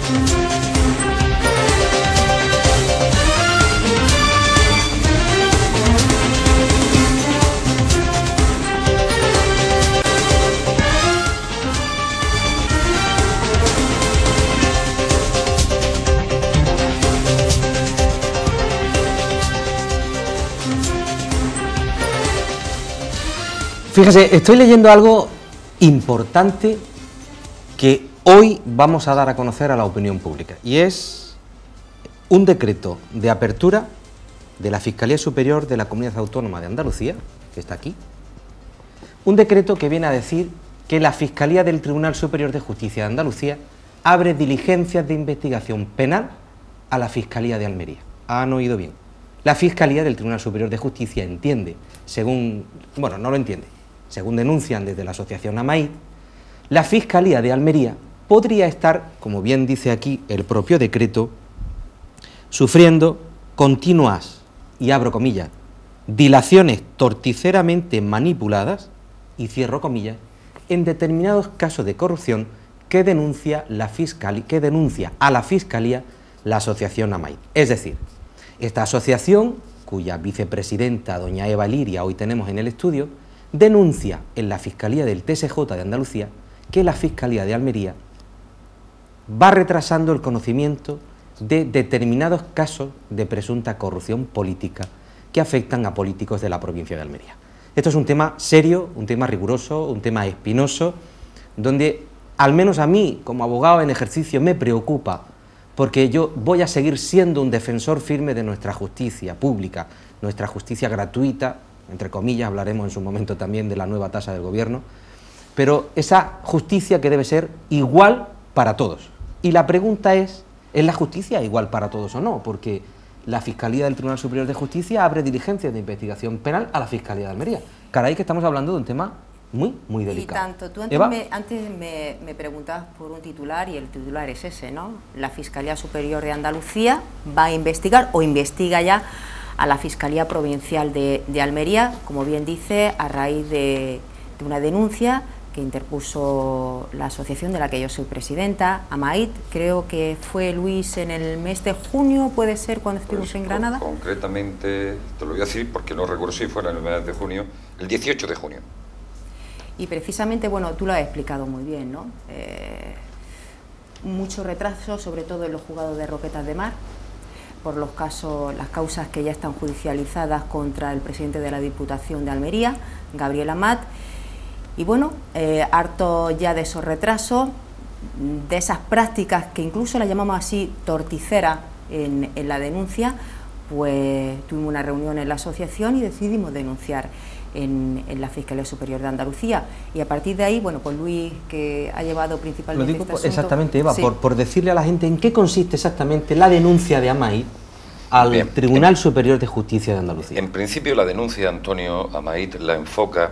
Fíjese, estoy leyendo algo importante que hoy vamos a dar a conocer a la opinión pública, y es un decreto de apertura de la Fiscalía Superior de la Comunidad Autónoma de Andalucía, que está aquí, un decreto que viene a decir que la Fiscalía del Tribunal Superior de Justicia de Andalucía abre diligencias de investigación penal a la Fiscalía de Almería. Han oído bien. La Fiscalía del Tribunal Superior de Justicia entiende, según, bueno, no lo entiende, según denuncian desde la asociación AMAID, la Fiscalía de Almería podría estar, como bien dice aquí el propio decreto, sufriendo continuas, y abro comillas, dilaciones torticeramente manipuladas, y cierro comillas, en determinados casos de corrupción que denuncia a la Fiscalía la asociación AMAID. Es decir, esta asociación, cuya vicepresidenta, doña Eva Liria, hoy tenemos en el estudio, denuncia en la Fiscalía del TSJ de Andalucía que la Fiscalía de Almería va retrasando el conocimiento de determinados casos de presunta corrupción política que afectan a políticos de la provincia de Almería. Esto es un tema serio, un tema riguroso, un tema espinoso, donde al menos a mí, como abogado en ejercicio, me preocupa, porque yo voy a seguir siendo un defensor firme de nuestra justicia pública, nuestra justicia gratuita, entre comillas, hablaremos en su momento también de la nueva tasa del gobierno, pero esa justicia que debe ser igual para todos. Y la pregunta es la justicia igual para todos o no? Porque la Fiscalía del Tribunal Superior de Justicia abre diligencias de investigación penal a la Fiscalía de Almería. Caray, que estamos hablando de un tema muy delicado. Y tanto, tú antes me preguntabas por un titular, y el titular es ese, ¿no? La Fiscalía Superior de Andalucía va a investigar, o investiga ya, a la Fiscalía Provincial de Almería, como bien dice, a raíz de una denuncia que interpuso la asociación de la que yo soy presidenta, AMAID. Creo que fue, Luis, en el mes de junio, puede ser, cuando estuvimos en Granada. Concretamente, te lo voy a decir porque no recuerdo si fuera en el mes de junio, el 18 de junio. Y precisamente, bueno, tú lo has explicado muy bien, ¿no? Mucho retraso, sobre todo en los juzgados de Roquetas de Mar, por las causas que ya están judicializadas contra el presidente de la Diputación de Almería, Gabriel Amat, y bueno, harto ya de esos retrasos, de esas prácticas que incluso las llamamos así torticera en la denuncia, pues tuvimos una reunión en la asociación y decidimos denunciar en la Fiscalía Superior de Andalucía, y a partir de ahí, bueno, pues Luis, que ha llevado principalmente lo digo este asunto, exactamente, Eva, sí, por decirle a la gente en qué consiste exactamente la denuncia de AMAID al Tribunal Superior de Justicia de Andalucía. En principio, la denuncia de Antonio AMAID la enfoca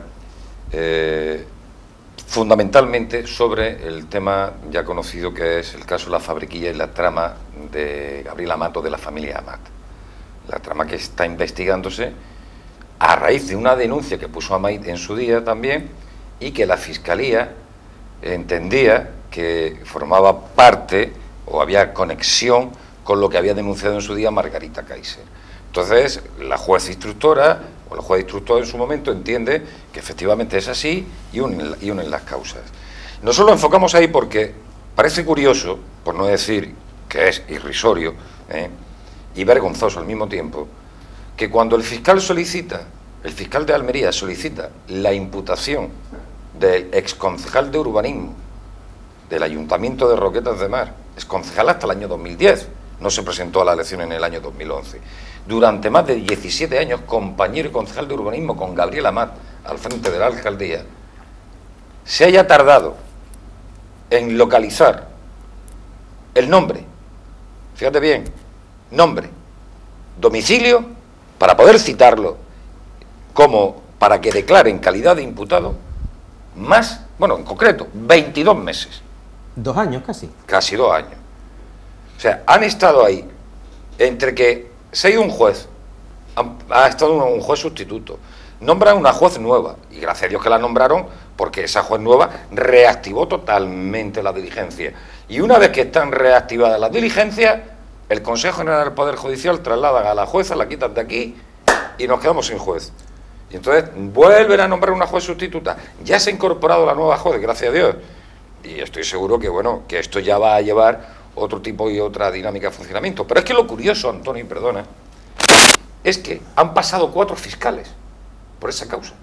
fundamentalmente sobre el tema ya conocido, que es el caso de la fabriquilla y la trama de Gabriel Amat, de la familia Amat. La trama que está investigándose a raíz de una denuncia que puso AMAID en su día también, y que la Fiscalía entendía que formaba parte o había conexión con lo que había denunciado en su día Margarita Kaiser. Entonces, la jueza instructora, o el juez instructor en su momento, entiende que efectivamente es así y unen las causas. Nosotros lo enfocamos ahí porque parece curioso, por no decir que es irrisorio, y vergonzoso al mismo tiempo, que cuando el fiscal de Almería solicita la imputación del exconcejal de urbanismo del Ayuntamiento de Roquetas de Mar, exconcejal hasta el año 2010, no se presentó a la elección en el año 2011, durante más de 17 años compañero y concejal de urbanismo con Gabriel Amat al frente de la alcaldía, se haya tardado en localizar el nombre, fíjate bien, nombre, domicilio, para poder citarlo como para que declare en calidad de imputado, en concreto, 22 meses. 2 años casi. Casi 2 años. O sea, han estado ahí, entre que se ha ido un juez, ha estado un juez sustituto, nombran una juez nueva, y gracias a Dios que la nombraron, porque esa juez nueva reactivó totalmente la diligencia. Y una vez que están reactivadas las diligencias, el Consejo General del Poder Judicial traslada a la jueza, la quitan de aquí y nos quedamos sin juez. Y entonces vuelven a nombrar una juez sustituta. Ya se ha incorporado la nueva juez, gracias a Dios. Y estoy seguro que, bueno, que esto ya va a llevar otro tipo y otra dinámica de funcionamiento. Pero es que lo curioso, Antonio, perdona, es que han pasado 4 fiscales por esa causa.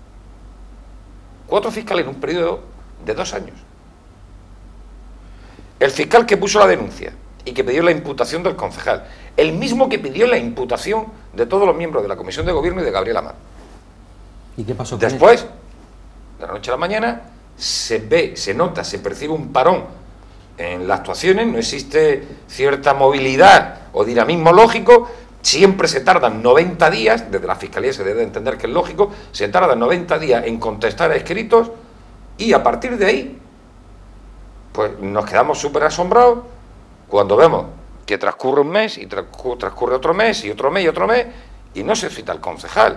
4 fiscales en un periodo de 2 años. El fiscal que puso la denuncia y que pidió la imputación del concejal, el mismo que pidió la imputación de todos los miembros de la Comisión de Gobierno y de Gabriel Amat. ¿Y qué pasó con Después, eso? de la noche a la mañana, se ve, se nota, se percibe un parón en las actuaciones, no existe cierta movilidad o dinamismo lógico, siempre se tardan 90 días, desde la Fiscalía se debe entender que es lógico, se tardan 90 días en contestar a escritos y a partir de ahí, pues nos quedamos súper asombrados cuando vemos que transcurre un mes y transcurre otro mes y otro mes y otro mes y no se cita al concejal.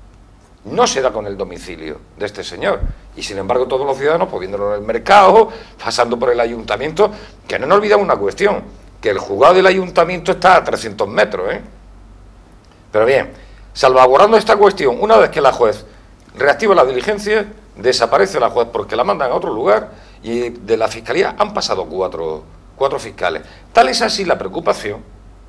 No se da con el domicilio de este señor. Y sin embargo todos los ciudadanos, pues viéndolo en el mercado, pasando por el ayuntamiento, que no nos olvidamos una cuestión, que el juzgado del ayuntamiento está a 300 metros, ¿eh? Pero bien, salvaguardando esta cuestión, una vez que la juez reactiva la diligencia, desaparece la juez porque la mandan a otro lugar y de la Fiscalía han pasado cuatro fiscales. Tal es así la preocupación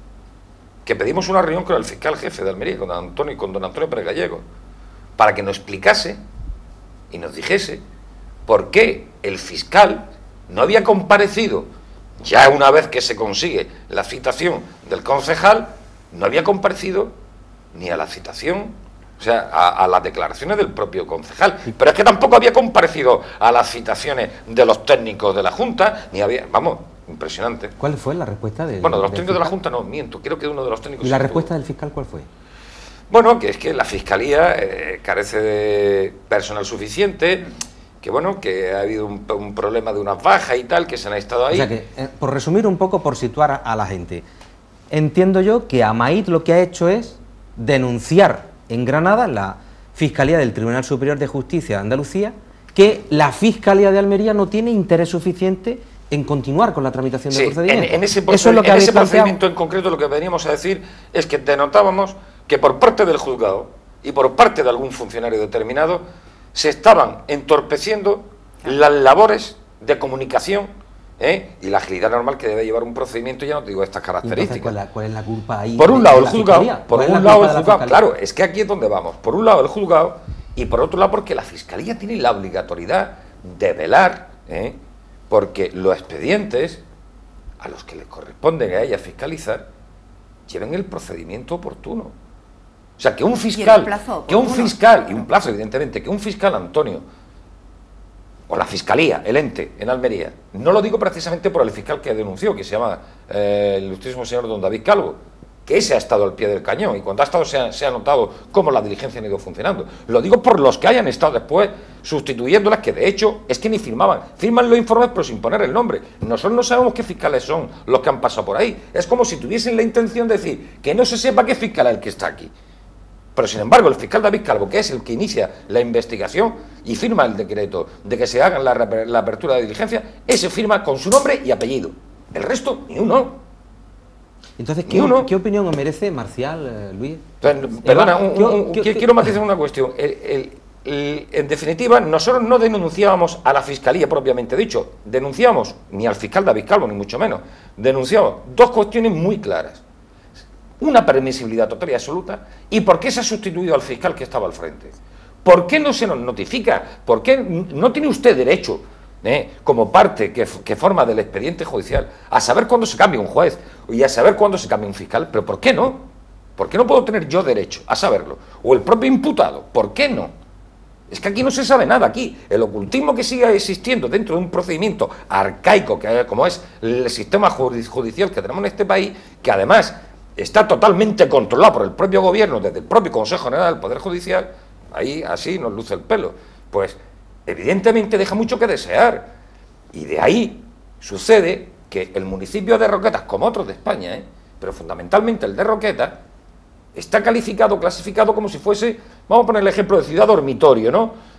que pedimos una reunión con el fiscal jefe de Almería, con don Antonio Pérez Gallego, para que nos explicase y nos dijese por qué el fiscal no había comparecido, ya una vez que se consigue la citación del concejal, no había comparecido ni a la citación, o sea, a las declaraciones del propio concejal, pero es que tampoco había comparecido a las citaciones de los técnicos de la Junta, ni había, vamos, impresionante. ¿Cuál fue la respuesta de Bueno, de los técnicos de la Junta no, miento, creo que de uno de los técnicos... ¿Y la respuesta del fiscal cuál fue? Bueno, que es que la Fiscalía carece de personal suficiente, que bueno, que ha habido un problema de unas bajas y tal, que se han estado ahí. O sea que, por resumir un poco, por situar a la gente, entiendo yo que Amaiz lo que ha hecho es denunciar en Granada la Fiscalía del Tribunal Superior de Justicia de Andalucía, que la Fiscalía de Almería no tiene interés suficiente en continuar con la tramitación del procedimiento. En ese procedimiento en concreto lo que veníamos a decir es que denotábamos que por parte del juzgado y por parte de algún funcionario determinado se estaban entorpeciendo las labores de comunicación y la agilidad normal que debe llevar un procedimiento, ya no te digo estas características. Entonces, ¿cuál es la culpa ahí? Por un lado el juzgado, claro, es que aquí es donde vamos. Por un lado el juzgado y por otro lado porque la Fiscalía tiene la obligatoriedad de velar porque los expedientes a los que les corresponde a ella fiscalizar lleven el procedimiento oportuno. O sea, que un fiscal, y un plazo evidentemente, que un fiscal, Antonio, o la Fiscalía, el ente, en Almería, no lo digo precisamente por el fiscal que denunció, que se llama el ilustrísimo señor don David Calvo, que ese ha estado al pie del cañón, y cuando ha estado se ha notado cómo la diligencia ha ido funcionando. Lo digo por los que hayan estado después sustituyéndolas, que de hecho es que ni firman los informes pero sin poner el nombre. Nosotros no sabemos qué fiscales son los que han pasado por ahí. Es como si tuviesen la intención de decir que no se sepa qué fiscal es el que está aquí. Pero sin embargo el fiscal David Calvo, que es el que inicia la investigación y firma el decreto de que se haga la apertura de diligencia, ese firma con su nombre y apellido. El resto, ni uno. Entonces, ¿qué opinión os merece, Marcial, Luis? Perdona, quiero matizar una cuestión. En definitiva, nosotros no denunciábamos a la Fiscalía propiamente dicho, denunciamos ni al fiscal David Calvo, ni mucho menos, denunciamos dos cuestiones muy claras. Una permisibilidad total y absoluta, y por qué se ha sustituido al fiscal que estaba al frente. ¿Por qué no se nos notifica? ¿Por qué no tiene usted derecho, como parte que forma del expediente judicial, a saber cuándo se cambia un juez y a saber cuándo se cambia un fiscal? ¿Pero por qué no? ¿Por qué no puedo tener yo derecho a saberlo? O el propio imputado, ¿por qué no? Es que aquí no se sabe nada, aquí el ocultismo que sigue existiendo dentro de un procedimiento arcaico, como es el sistema judicial que tenemos en este país, que además está totalmente controlado por el propio gobierno, desde el propio Consejo General del Poder Judicial, ahí así nos luce el pelo, pues evidentemente deja mucho que desear. Y de ahí sucede que el municipio de Roquetas, como otros de España, pero fundamentalmente el de Roquetas, está clasificado como si fuese, vamos a poner el ejemplo de ciudad dormitorio, ¿no?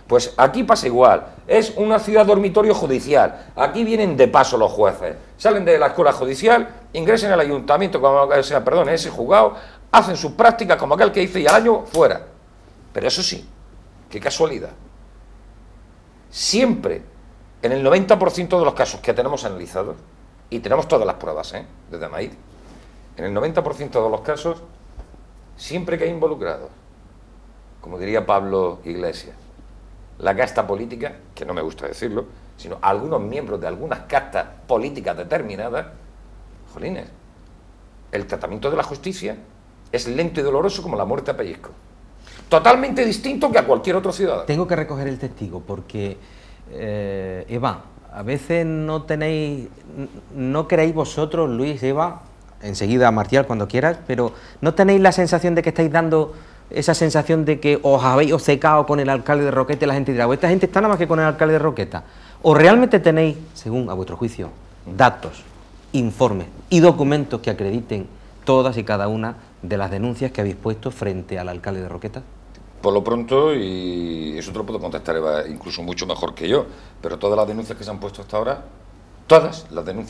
Pues aquí pasa igual, es una ciudad dormitorio judicial, aquí vienen de paso los jueces, salen de la escuela judicial, ingresan al ayuntamiento, perdón, en ese juzgado, hacen sus prácticas como aquel que hice y al año fuera. Pero eso sí, qué casualidad, siempre, en el 90% de los casos que tenemos analizados, y tenemos todas las pruebas, desde Amaid, en el 90% de los casos, siempre que hay involucrados, como diría Pablo Iglesias, la casta política, que no me gusta decirlo, sino algunos miembros de algunas castas políticas determinadas, jolines, el tratamiento de la justicia es lento y doloroso como la muerte a pellizco. Totalmente distinto que a cualquier otro ciudadano. Tengo que recoger el testigo porque, Eva, a veces no creéis vosotros, Luis, Eva, enseguida Marcial cuando quieras, pero no tenéis la sensación de que estáis dando esa sensación de que os habéis obcecado con el alcalde de Roqueta y la gente dirá, esta gente está nada más que con el alcalde de Roqueta. ¿O realmente tenéis, según a vuestro juicio, datos, informes y documentos que acrediten todas y cada una de las denuncias que habéis puesto frente al alcalde de Roqueta? Por lo pronto, y eso te lo puedo contestar Eva, incluso mucho mejor que yo, pero todas las denuncias que se han puesto hasta ahora, todas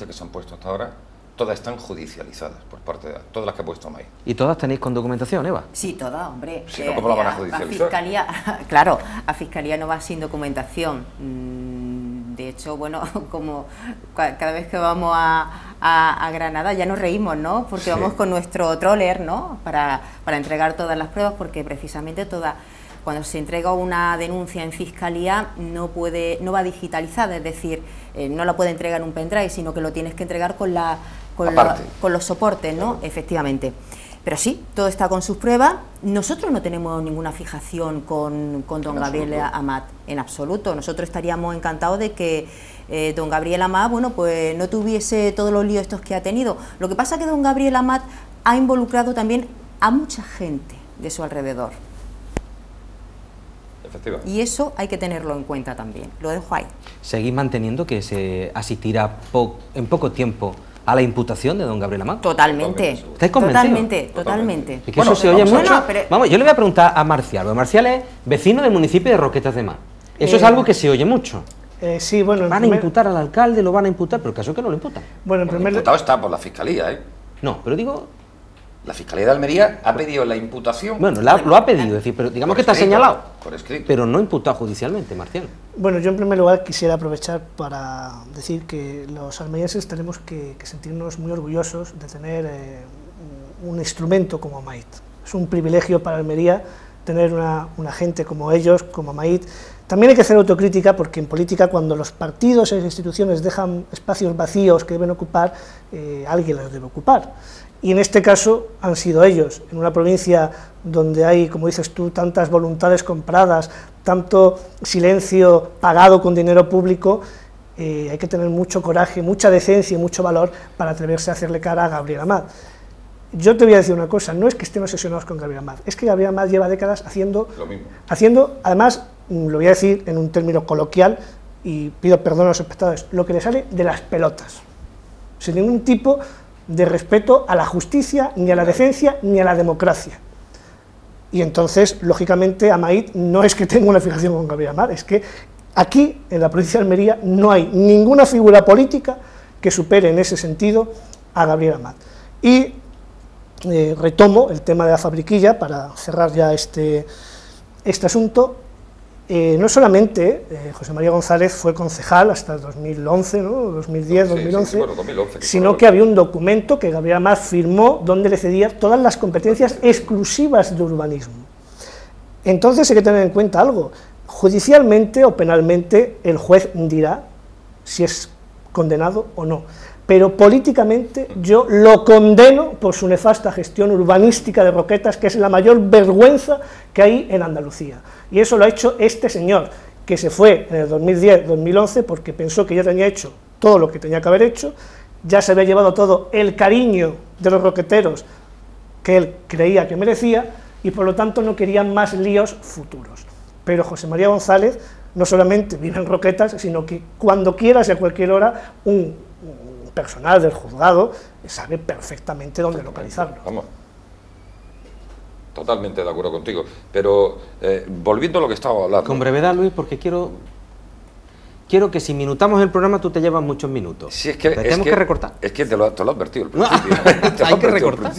están judicializadas por parte de todas las que ha puesto Amaid. ¿Y todas tenéis con documentación, Eva? Sí, todas, hombre. Si no, ¿cómo la van a judicializar? A Fiscalía, claro, a Fiscalía no va sin documentación. De hecho, bueno, como cada vez que vamos a Granada ya nos reímos, ¿no? Porque sí, vamos con nuestro troller, ¿no? Para entregar todas las pruebas, porque precisamente cuando se entrega una denuncia en Fiscalía no va digitalizada, es decir, no la puede entregar en un pendrive, sino que lo tienes que entregar con los soportes, ¿no? Efectivamente. Pero sí, todo está con sus pruebas. Nosotros no tenemos ninguna fijación con don Gabriel Amat, en absoluto. Nosotros estaríamos encantados de que don Gabriel Amat, bueno, pues no tuviese todos los líos estos que ha tenido. Lo que pasa es que don Gabriel Amat ha involucrado también a mucha gente de su alrededor. Y eso hay que tenerlo en cuenta también. Lo dejo ahí. ¿Seguís manteniendo que se asistirá en poco tiempo a la imputación de don Gabriel Amat? Totalmente. ¿Estáis convencidos? Totalmente. Es que bueno, eso se oye mucho. Vamos, yo le voy a preguntar a Marcial, porque Marcial es vecino del municipio de Roquetas de Mar. Eso es algo que se oye mucho. Sí, bueno... ¿Van a imputar al alcalde? ¿Lo van a imputar? Pero el caso es que no lo imputan. Bueno, el imputado está por la Fiscalía, No, pero digo... La Fiscalía de Almería ha pedido la imputación. Bueno, lo ha pedido, es decir, pero digamos que está señalado. Por escrito. Pero no imputado judicialmente, Marcial. Bueno, yo en primer lugar quisiera aprovechar para decir que los almerienses tenemos que sentirnos muy orgullosos de tener un instrumento como Amaid. Es un privilegio para Almería tener una gente como ellos, como Amaid. También hay que hacer autocrítica porque en política cuando los partidos y las instituciones dejan espacios vacíos que deben ocupar, alguien los debe ocupar. Y en este caso han sido ellos, en una provincia donde hay, como dices tú, tantas voluntades compradas, tanto silencio pagado con dinero público, hay que tener mucho coraje, mucha decencia y mucho valor para atreverse a hacerle cara a Gabriel Amat. Yo te voy a decir una cosa, no es que estén obsesionados con Gabriel Amat, es que Gabriel Amat lleva décadas haciendo, además, lo voy a decir en un término coloquial, y pido perdón a los espectadores, lo que le sale de las pelotas, sin ningún tipo de respeto a la justicia, ni a la decencia, ni a la democracia. Y entonces, lógicamente, Amaid no es que tenga una fijación con Gabriel Amat, es que aquí, en la provincia de Almería, no hay ninguna figura política que supere en ese sentido a Gabriel Amat. Y retomo el tema de la fabriquilla para cerrar ya este asunto. No solamente José María González fue concejal hasta el 2011, ¿no? 2010, 2011, bueno, 2011 sino que había un documento que Gabriel Amat firmó donde le cedía todas las competencias exclusivas de urbanismo. Entonces hay que tener en cuenta algo, judicialmente o penalmente el juez dirá si es condenado o no, pero políticamente yo lo condeno por su nefasta gestión urbanística de Roquetas, que es la mayor vergüenza que hay en Andalucía. Y eso lo ha hecho este señor, que se fue en el 2010-2011 porque pensó que ya tenía hecho todo lo que tenía que haber hecho, ya se había llevado todo el cariño de los roqueteros que él creía que merecía, y por lo tanto no querían más líos futuros. Pero José María González no solamente vive en Roquetas, sino que cuando quiera y a cualquier hora, un personal del juzgado sabe perfectamente dónde localizarlo. Vamos. Totalmente de acuerdo contigo. Pero volviendo a lo que estaba hablando... Con brevedad, Luis, porque quiero que si minutamos el programa tú te llevas muchos minutos. Sí, es que, tenemos que recortar. Es que te lo he advertido al principio. Hay que recortar.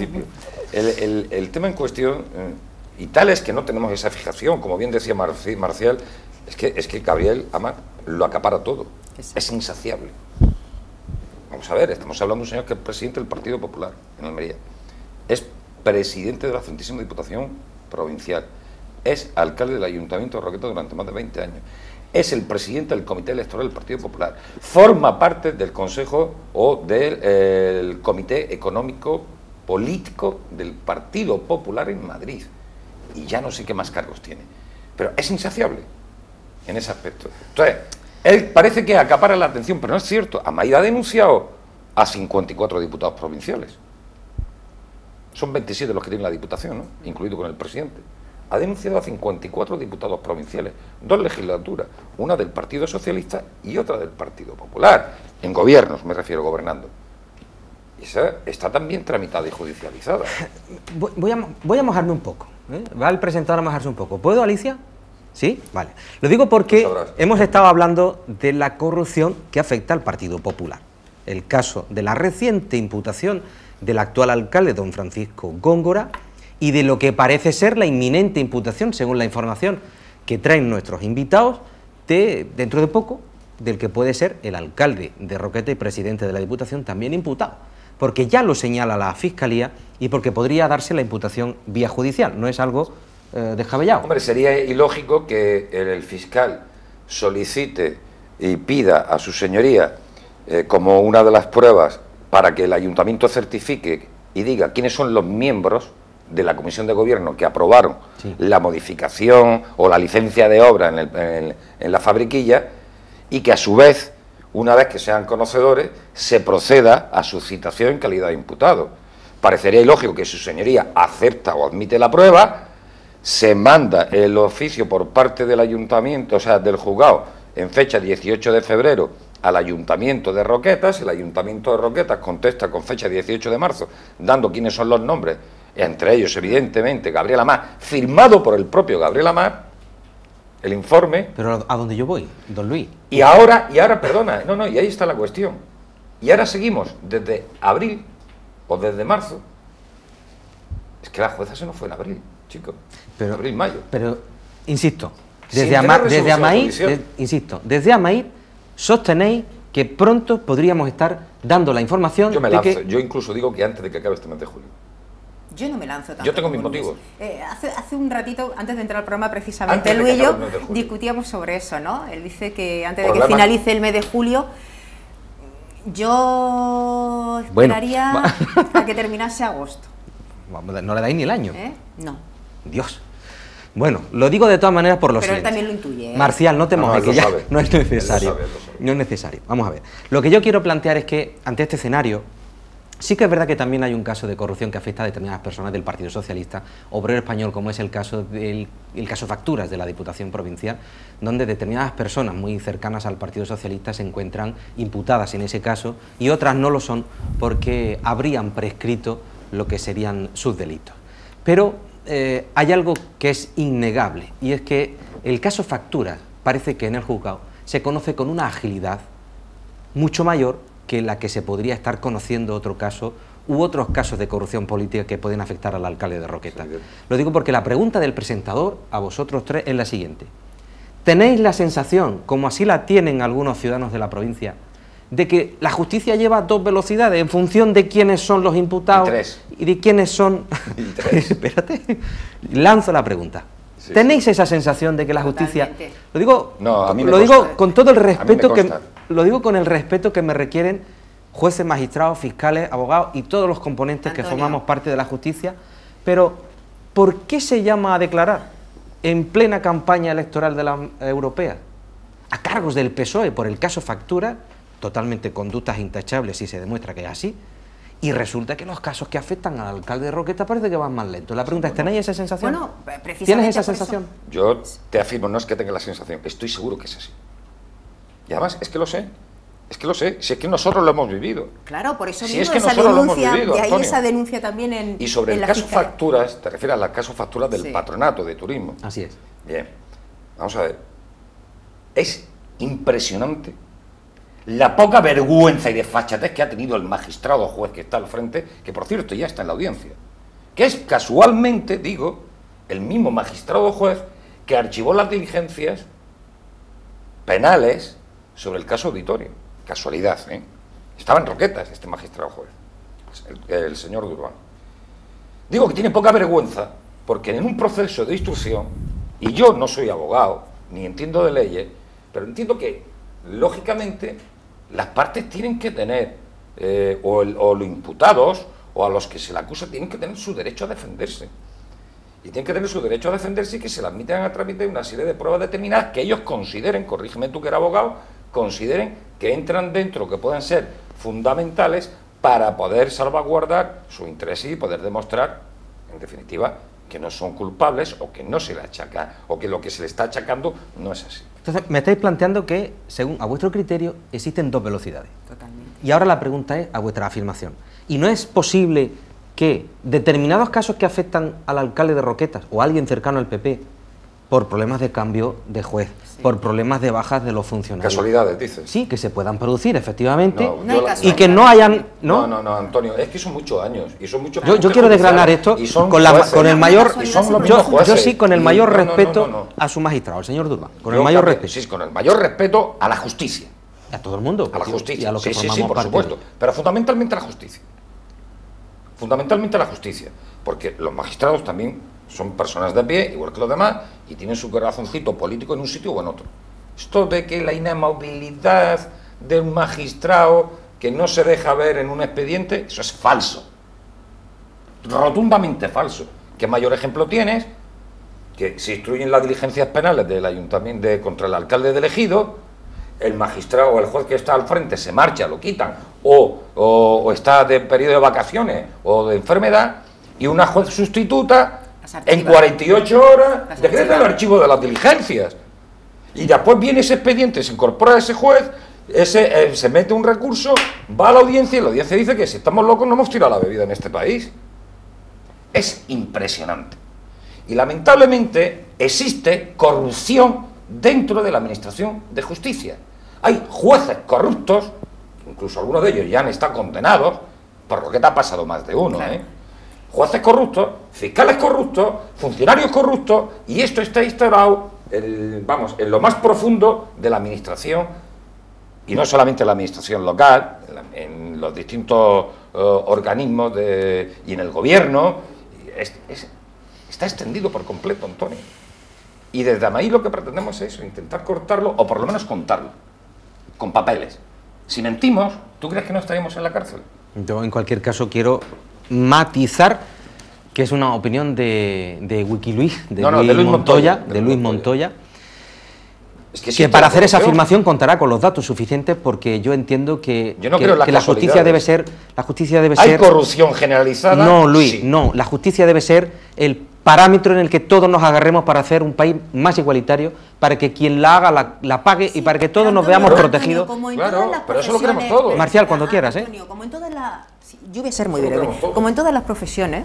El tema en cuestión, y tal es que no tenemos esa fijación, como bien decía Marcial, es que Gabriel Amat lo acapara todo. Es insaciable. Vamos a ver, estamos hablando de un señor que es presidente del Partido Popular en Almería. Es presidente de la Centésima Diputación Provincial. Es alcalde del Ayuntamiento de Roquetas durante más de 20 años. Es el presidente del Comité Electoral del Partido Popular. Forma parte del Consejo o del Comité Económico Político del Partido Popular en Madrid. Y ya no sé qué más cargos tiene. Pero es insaciable en ese aspecto. Entonces, él parece que acapara la atención, pero no es cierto. Amait ha denunciado a 54 diputados provinciales. Son 27 los que tiene la Diputación, ¿no? Incluido con el presidente. Ha denunciado a 54 diputados provinciales, 2 legislaturas, una del Partido Socialista y otra del Partido Popular, en gobiernos, me refiero, gobernando. Y esa está también tramitada y judicializada. Voy a mojarme un poco, ¿eh? Va el presentador a mojarse un poco. ¿Puedo, Alicia? ¿Sí? Vale. Lo digo porque hemos estado hablando de la corrupción que afecta al Partido Popular. El caso de la reciente imputación del actual alcalde, don Francisco Góngora, y de lo que parece ser la inminente imputación, según la información que traen nuestros invitados, dentro de poco, del que puede ser el alcalde de Roqueta y presidente de la Diputación también imputado, porque ya lo señala la Fiscalía y porque podría darse la imputación vía judicial, no es algo descabellado. Hombre, sería ilógico que el fiscal solicite y pida a su señoría como una de las pruebas para que el ayuntamiento certifique y diga quiénes son los miembros de la Comisión de Gobierno que aprobaron la modificación o la licencia de obra en la fabriquilla, y que a su vez, una vez que sean conocedores, se proceda a su citación en calidad de imputado. Parecería ilógico que su señoría acepta o admite la prueba, se manda el oficio por parte del ayuntamiento, o sea, del juzgado, en fecha 18 de febrero, al Ayuntamiento de Roquetas. El Ayuntamiento de Roquetas contesta con fecha 18 de marzo, dando quiénes son los nombres, entre ellos, evidentemente, Gabriel Amat, firmado por el propio Gabriel Amat, el informe. Pero ¿a dónde yo voy, don Luis? Y ahora, perdona, y ahí está la cuestión. Y ahora seguimos desde abril, o desde marzo. Es que la jueza se nos fue en abril, chicos. Pero, abril, mayo. Pero, insisto, desde Amait, sostenéis que pronto podríamos estar dando la información. Yo me lanzo, yo incluso digo que antes de que acabe este mes de julio. Yo no me lanzo tanto. Yo tengo mis motivos. Hace un ratito, antes de entrar al programa, precisamente Luis y yo discutíamos sobre eso, ¿no? Él dice que antes de que finalice el mes de julio, yo esperaría a que terminase agosto. ¿No le dais ni el año? No. Dios. Bueno, lo digo de todas maneras por lo siguiente. Pero él también lo intuye, ¿eh? Marcial, no te mojes, que ya no es necesario. Él lo sabe. No es necesario. Vamos a ver. Lo que yo quiero plantear es que, ante este escenario, sí que es verdad que también hay un caso de corrupción que afecta a determinadas personas del Partido Socialista Obrero Español, como es el caso Facturas de la Diputación Provincial, donde determinadas personas muy cercanas al Partido Socialista se encuentran imputadas en ese caso y otras no lo son porque habrían prescrito lo que serían sus delitos. Pero hay algo que es innegable, y es que el caso Facturas parece que en el juzgado se conoce con una agilidad mucho mayor que la que se podría estar conociendo otro caso u otros casos de corrupción política que pueden afectar al alcalde de Roquetas. Sí, lo digo porque la pregunta del presentador a vosotros tres es la siguiente. ¿Tenéis la sensación, como así la tienen algunos ciudadanos de la provincia, de que la justicia lleva a 2 velocidades en función de quiénes son los imputados y de quiénes son... Espérate, lanzo la pregunta. Sí, ¿tenéis esa sensación de que la justicia... Lo digo, con todo el respeto que... Lo digo con el respeto que me requieren jueces, magistrados, fiscales, abogados y todos los componentes que formamos parte de la justicia, pero ¿por qué se llama a declarar en plena campaña electoral de la europea a cargos del PSOE por el caso Factura, totalmente conductas intachables si se demuestra que es así, y resulta que los casos que afectan al alcalde de Roquetas parece que van más lentos? La pregunta es, ¿tenéis esa sensación? Bueno, precisamente ¿tienes esa sensación? Yo te afirmo, no es que tenga la sensación, estoy seguro que es así. Y además, es que lo sé. Es que lo sé, si es que nosotros lo hemos vivido. Claro, por eso Si mismo es que esa nosotros lo hemos denuncia, vivido, de ahí Antonio. esa denuncia también en Y sobre en el la caso Fiscalía. facturas, te refieres al caso facturas del Sí. patronato de turismo. Así es. Bien, vamos a ver. Es impresionante la poca vergüenza y desfachatez que ha tenido el magistrado juez que está al frente, que por cierto ya está en la audiencia, que es casualmente, digo, el mismo magistrado juez que archivó las diligencias penales sobre el caso Auditorio. Casualidad, ¿eh? Estaba en Roquetas este magistrado juez, el señor Durán. Digo que tiene poca vergüenza porque en un proceso de instrucción, y yo no soy abogado, ni entiendo de leyes, pero entiendo que, lógicamente, las partes tienen que tener, o los imputados, o a los que se le acusa, tienen que tener su derecho a defenderse. Y tienen que tener su derecho a defenderse y que se le admitan a trámite una serie de pruebas determinadas que ellos consideren, corrígeme tú que eres abogado, consideren que entran dentro, que puedan ser fundamentales para poder salvaguardar su interés y poder demostrar, en definitiva, que no son culpables o que no se le achaca, o que lo que se le está achacando no es así. Entonces, me estáis planteando que, según a vuestro criterio, existen dos velocidades. Totalmente. Y ahora la pregunta es a vuestra afirmación. ¿Y no es posible que determinados casos que afectan al alcalde de Roquetas o a alguien cercano al PP, por problemas de cambio de juez, por problemas de bajas de los funcionarios, Casualidades, dices. sí, que se puedan producir efectivamente, No, No hay yo la- y que no hayan... No, Antonio, es que son muchos años y son muchos. Yo quiero desgranar esto y son con jueces, el mayor... y son los Yo, mismos jueces. yo sí, con el Y- mayor no, no, respeto no. a su magistrado, el señor Durán, con Yo el mayor también, respeto. Sí, con el mayor respeto a la justicia. A todo el mundo. A la justicia. Y a los que sí, formamos por parte supuesto. de- Pero fundamentalmente a la justicia. Fundamentalmente a la justicia. Porque los magistrados también son personas de pie, igual que los demás, y tienen su corazoncito político en un sitio o en otro. Esto de que la inamovilidad de un magistrado que no se deja ver en un expediente, eso es falso. Rotundamente falso. ¿Qué mayor ejemplo tienes? Que se instruyen las diligencias penales del ayuntamiento contra el alcalde de Ejido, el magistrado o el juez que está al frente se marcha, lo quitan, o está de periodo de vacaciones o de enfermedad, y una juez sustituta Las archiva. en 48 horas Las decreta archiva. el archivo de las diligencias. Y después viene ese expediente, se incorpora ese juez, se mete un recurso, va a la audiencia y la audiencia dice que si estamos locos no hemos tirado la bebida en este país. Es impresionante. Y lamentablemente existe corrupción dentro de la administración de justicia. Hay jueces corruptos, incluso algunos de ellos ya han estado condenados, por lo que te ha pasado más de uno, Claro. ¿eh? Jueces corruptos, fiscales corruptos, funcionarios corruptos, y esto está instaurado, en lo más profundo de la administración, y no solamente en la administración local, en los distintos organismos y en el gobierno. Está extendido por completo, Antonio. Y desde ahí lo que pretendemos es eso, intentar cortarlo, o por lo menos contarlo, con papeles. Si mentimos, ¿tú crees que no estaríamos en la cárcel? Yo, en cualquier caso, quiero matizar que es una opinión de Wikileaks, de Luis Montoya, Es que existe para la hacer esa corrupción. afirmación contará con los datos suficientes, porque yo entiendo que, Yo no creo en las que la justicia debe ser... Hay corrupción generalizada. No, Luis, sí. no. La justicia debe ser el parámetro en el que todos nos agarremos para hacer un país más igualitario, para que quien la haga la pague y para que todos Pero nos Antonio, veamos Antonio, protegidos. como en Claro, todas las pero eso lo queremos profesiones- todos. Marcial, cuando quieras, ¿eh? Antonio, como en todas las... sí, yo voy a ser muy Eso lo breve. queremos todos. Como en todas las profesiones,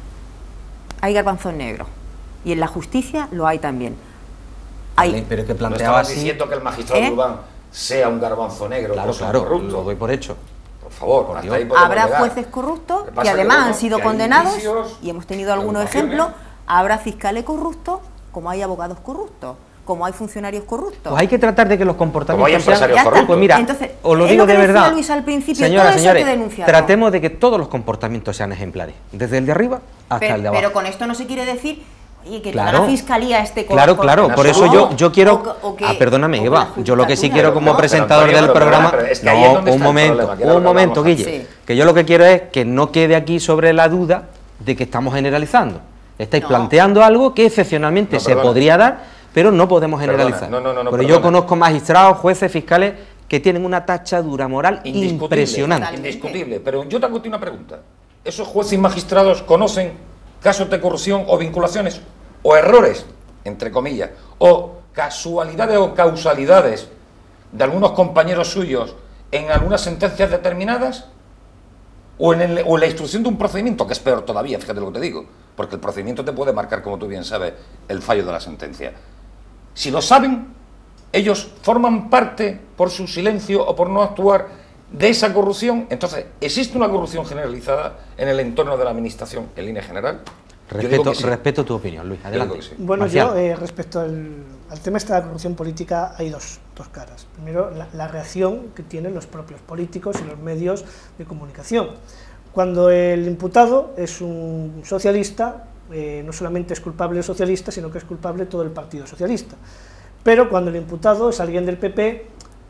hay garbanzos negros. Y en la justicia lo hay también. Hay, Pero es que No planteaba estabas así... diciendo que el magistrado ¿Eh? Urbán sea un garbanzo negro. Claro, o sea un claro, corrupto. lo doy por hecho. Por favor, Por hasta Dios. ahí podemos habrá llegar. jueces corruptos Lo que que pasa además bueno, han sido que hay condenados, indicios, y hemos tenido algunos preocupaciones. ejemplos. Habrá fiscales corruptos, como hay abogados corruptos, como hay funcionarios corruptos. Pues hay que tratar de que los Como hay comportamientos empresarios Ya está. corruptos. Pues mira, Entonces, os lo es digo lo que de decía verdad. Luis al principio, Señoras, todo eso hay señores, que denunciarlo. tratemos de que todos los comportamientos sean ejemplares, desde el de arriba hasta el de abajo. Pero con esto no se quiere decir, oye, que Claro. toda la fiscalía esté Claro, claro, por eso yo quiero... perdóname, o que Eva, la yo lo que sí judicatura- quiero como No, pero presentador Antonio, del pero programa... perdona, pero es que ahí es donde está el problema, que era lo un que momento, hablábamos Guille, antes. que yo lo que quiero es que no quede aquí sobre la duda de que estamos generalizando. Estáis No. planteando algo que excepcionalmente No, se perdona. podría dar, pero no podemos Perdona, generalizar. no, Pero perdona. yo conozco magistrados, jueces, fiscales que tienen una tachadura moral Indiscutible, impresionante. Totalmente. Indiscutible. Pero yo te hago a ti una pregunta. ¿Esos jueces y magistrados conocen casos de corrupción o vinculaciones o errores, entre comillas, o casualidades o causalidades de algunos compañeros suyos en algunas sentencias determinadas o en la instrucción de un procedimiento, que es peor todavía, fíjate lo que te digo, porque el procedimiento te puede marcar, como tú bien sabes, el fallo de la sentencia. Si lo saben, ellos forman parte, por su silencio o por no actuar, de esa corrupción. Entonces, ¿existe una corrupción generalizada en el entorno de la administración en línea general? Respeto tu opinión, Luis, adelante. Sí. Bueno, yo respecto al tema de la corrupción política hay dos caras. Primero, la reacción que tienen los propios políticos y los medios de comunicación. Cuando el imputado es un socialista, no solamente es culpable el socialista, sino que es culpable todo el Partido Socialista. Pero cuando el imputado es alguien del PP,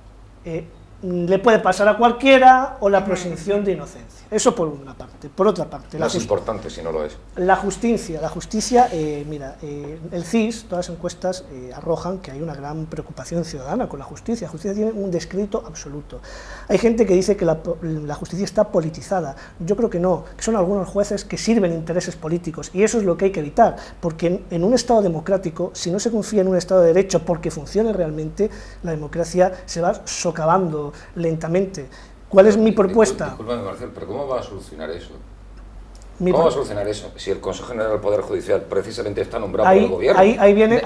le puede pasar a cualquiera, o la presunción de inocencia. Eso por una parte. Por otra parte, no es importante si no lo es. La justicia, mira, el CIS, todas las encuestas arrojan que hay una gran preocupación ciudadana con la justicia. La justicia tiene un descrédito absoluto. Hay gente que dice que la justicia está politizada. Yo creo que no, que son algunos jueces que sirven intereses políticos, y eso es lo que hay que evitar, porque en un Estado democrático, si no se confía en un Estado de Derecho porque funcione realmente, la democracia se va socavando lentamente. ¿Cuál es mi propuesta? Discúlpame, Marcial, pero ¿cómo va a solucionar eso? ¿Cómo va a solucionar eso? Si el Consejo General del Poder Judicial precisamente está nombrado por el Gobierno. Ahí viene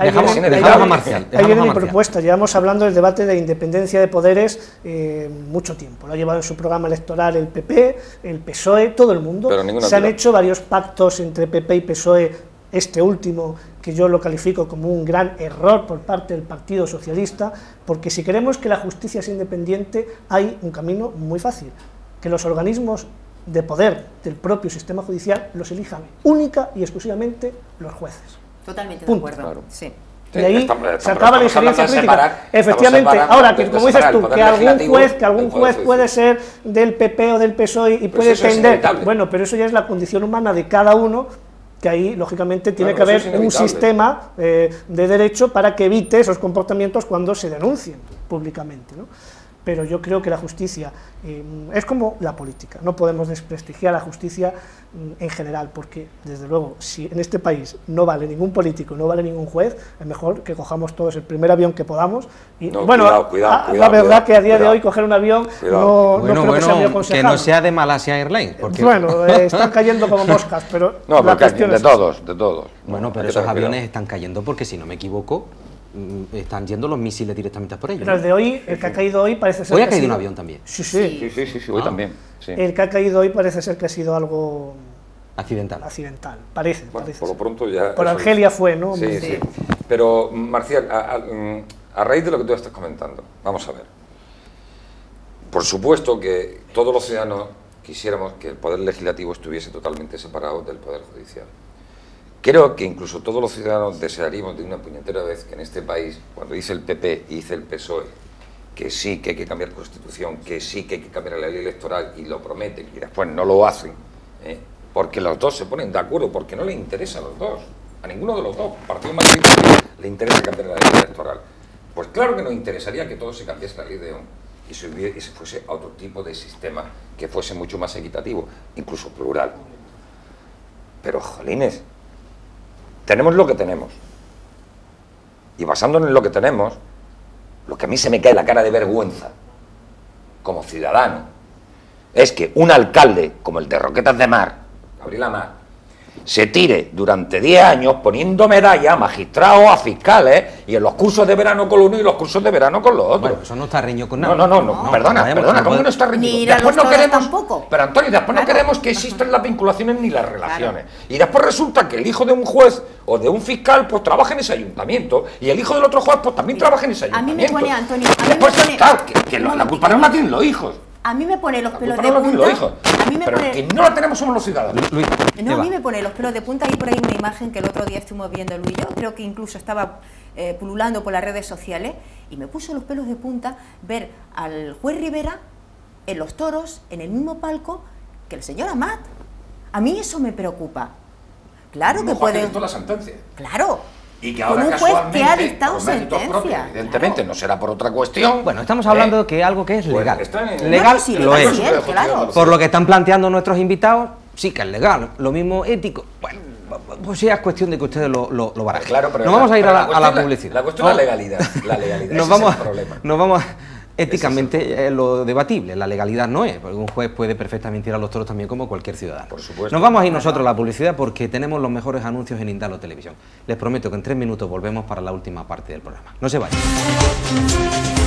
mi propuesta. Llevamos hablando del debate de independencia de poderes mucho tiempo. Lo ha llevado en su programa electoral el PP, el PSOE, todo el mundo. Se han hecho varios pactos entre PP y PSOE. Este último, que yo lo califico como un gran error por parte del Partido Socialista, porque si queremos que la justicia sea independiente, hay un camino muy fácil: que los organismos de poder del propio sistema judicial los elijan única y exclusivamente los jueces. Totalmente de acuerdo. Claro. Sí. Y ahí se acaba la injerencia política. Efectivamente, ahora que, como dices tú, que algún juez puede ser del PP o del PSOE y puede tender, bueno, pero eso ya es la condición humana de cada uno, que ahí, lógicamente, tiene que haber un sistema de derecho para que evite esos comportamientos cuando se denuncien públicamente, ¿no? Pero yo creo que la justicia es como la política, no podemos desprestigiar la justicia en general, porque, desde luego, si en este país no vale ningún político, no vale ningún juez, es mejor que cojamos todos el primer avión que podamos. Y, no, bueno, cuidado, la verdad que a día de hoy coger un avión no creo que sea muy aconsejable. Que no sea de Malasia Airlines. Porque... Bueno, están cayendo como moscas, pero no, la cuestión es de todos. Bueno, pero esos aviones están cayendo porque, si no me equivoco, están yendo los misiles directamente por ellos. Pero el de hoy, el que ha caído hoy, parece ser... Hoy ha caído un avión también. Sí, hoy también. Sí. El que ha caído hoy parece ser que ha sido algo... accidental. Parece. Por lo pronto ya... Por Argelia fue, ¿no? Sí. Pero, Marcial, a raíz de lo que tú estás comentando, vamos a ver. Por supuesto que todos los ciudadanos quisiéramos que el Poder Legislativo estuviese totalmente separado del Poder Judicial. Creo que incluso todos los ciudadanos desearíamos de una puñetera vez que en este país, cuando dice el PP y dice el PSOE, que sí que hay que cambiar Constitución, que sí que hay que cambiar la ley electoral, y lo prometen y después no lo hacen, porque los dos se ponen de acuerdo, porque no les interesa a los dos, a ninguno de los dos partidos mayoritarios le interesa cambiar la ley electoral. Pues claro que nos interesaría que todo se cambiase la ley de ON y se fuese a otro tipo de sistema que fuese mucho más equitativo, incluso plural. Pero, jolines, tenemos lo que tenemos, y basándonos en lo que tenemos, lo que a mí se me cae la cara de vergüenza como ciudadano es que un alcalde como el de Roquetas de Mar, Gabriel Amat, se tire durante 10 años poniendo medallas a magistrados, a fiscales, y en los cursos de verano con lo uno y los cursos de verano con los otros. Bueno, eso no está reñido con nada. No, perdona, ¿cómo no está reñido? Después no queremos, tampoco. Pero Antonio, después no queremos que existan las vinculaciones ni las relaciones. Y después resulta que el hijo de un juez o de un fiscal pues trabaja en ese ayuntamiento, y el hijo del otro juez pues también trabaja en ese ayuntamiento. A mí me pone, Antonio, claro, que la culpa no la tienen los hijos. A mí me pone los pelos de punta. Pero que no la tenemos somos los ciudadanos. Luis, no, a mí me pone los pelos de punta. Hay por ahí una imagen que el otro día estuvimos viendo Luis y yo, creo que incluso estaba pululando por las redes sociales, y me puso los pelos de punta ver al juez Rivera en los toros, en el mismo palco que el señor Amat. A mí eso me preocupa. Claro que puede... la sentencia. Claro. Y que ahora un juez que ha casualmente, dictado por méritos sentencia. propios, evidentemente, no será por otra cuestión. Bueno, estamos hablando de que algo que es legal. Legal sí, lo es. Sí, claro. Por lo que están planteando nuestros invitados, sí que es legal. Lo mismo ético. Bueno, pues ya es cuestión de que ustedes lo barajen. Claro, pero nos vamos a ir a la publicidad. La cuestión es la legalidad. La legalidad, nos ese vamos, es el problema. Nos vamos éticamente es lo debatible, la legalidad no es, porque un juez puede perfectamente ir a los toros también como cualquier ciudadano. Por supuesto. Nos vamos a ir nosotros a la publicidad porque tenemos los mejores anuncios en Indalo Televisión. Les prometo que en 3 minutos volvemos para la última parte del programa. No se vayan.